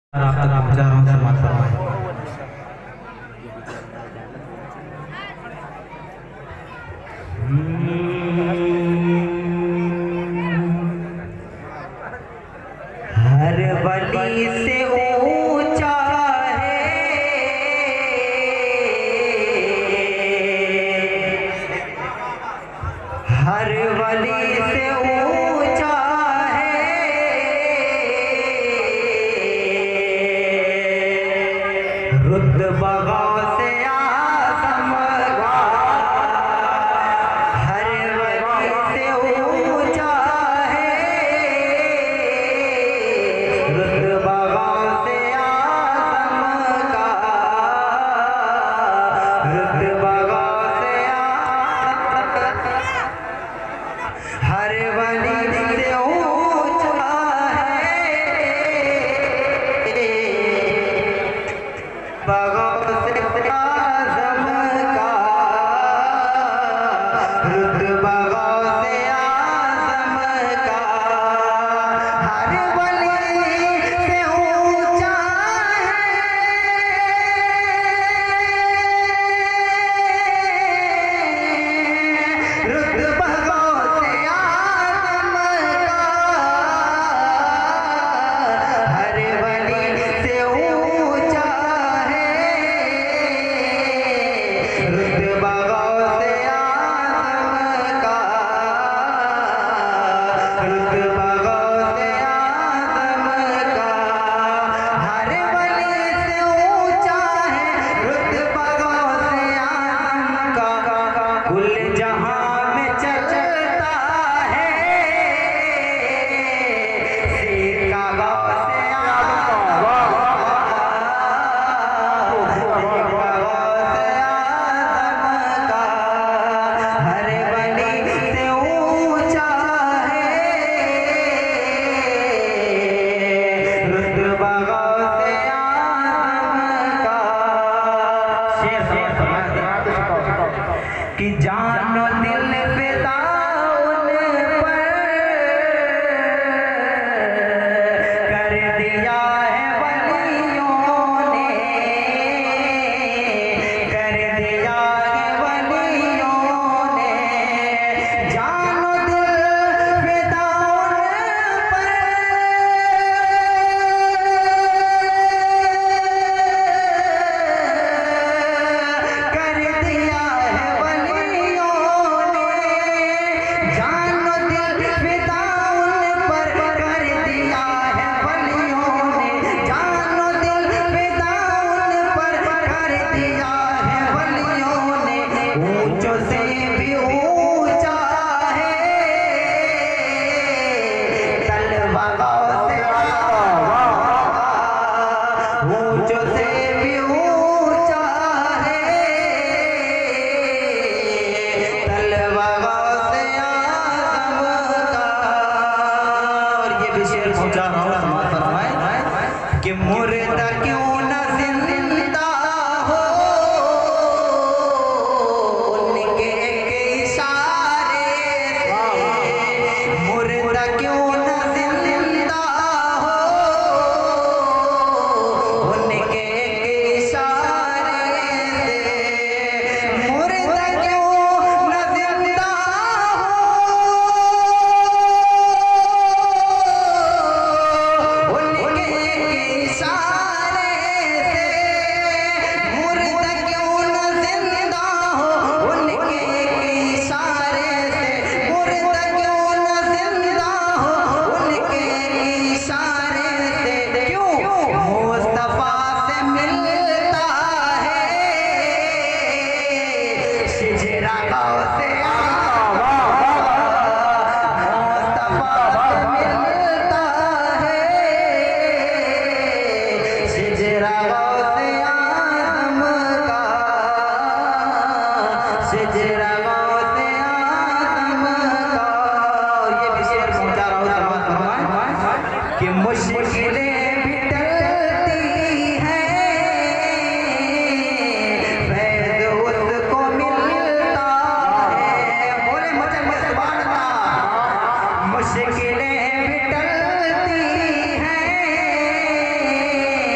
हर वली से ऊंचा है, हर वली से ऊंचा है, रुतबा से आज़म का, हर वली से ऊंचा है, रुतबा से आज़म का, रुतबा से हर वली से ऊंचा है, बग़ौस से आज़म का, रुतबा से आज़म का, हर वली से ऊंचा है, रुतबा से आज़म का, हर वली से ऊंचा है, रुतबा से आज़म का, रुतबा से आज़म का, हर वली से ऊंचा है, रुतबा से आज़म का, कुल जहां में चलता है, सिक्का से आज़म का, हर वली से ऊंचा है, रुतबा से आज़म का। कि जानो दिल फिदा उन पर कर दिया है वलियों ने, कर दिया है वलियों ने, जानो दिल फिदा उन पर कर दिया है वलियों ने, जानो दिल फिदा उन पर कर दिया है वलियों ने, जानो दिल फिदा उन पर कर दिया है वलियों ने, ऊंचों से भी ऊंचा है, तलवा से ऊंचों से भी ऊंचा है, तलवा से आज़म का। और ये भी शेर पहुंचा रहा हूं, समाज फरमाए कि मुर्दा क्यों न जिंदा हो, उनके एक इशारे से, मुर्दा क्यों न जिंदा हो, उनके एक इशारे से, मुर्दा क्यों न जिंदा हो, उनके एक इशारे से, मुर्दा क्यों न जिंदा हो, उनके एक इशारे से, मुर्दा क्यों न जिंदा हो, उनके एक इशारे से, क्यों मुस्तफा से मिलता है, शिजरा से मुस्तफा से मिलता है, शिजरा से आज़म का, शिजरा से आज़म का। और ये भी शेर पहुंचा रहा हूं, समाज फरमाए कि मुश्किलें भी टलती हैं, फैज़ उसको मिलता है, बोले मचल मचल बांटता, मुश्किलें भी टलती हैं,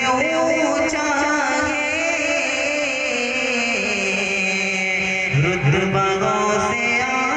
ऊंचा है रुतबा से